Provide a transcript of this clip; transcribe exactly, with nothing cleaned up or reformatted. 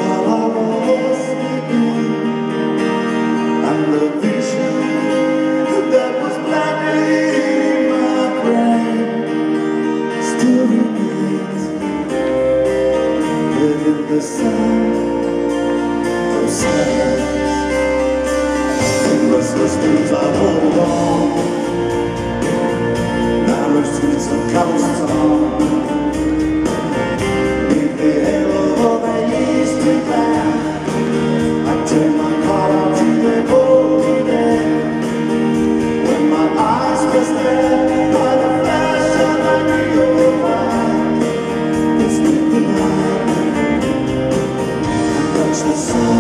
while I was sleeping, and the vision that was planted in my brain still remains within the sound of silence. In restless dreams I hold on, narrow streets of cobblestone. Beneath the halo of a street lamp, I turn my car out to the golden day. When my eyes were stared by the flash of a neon light, it's the night, and touch the sun.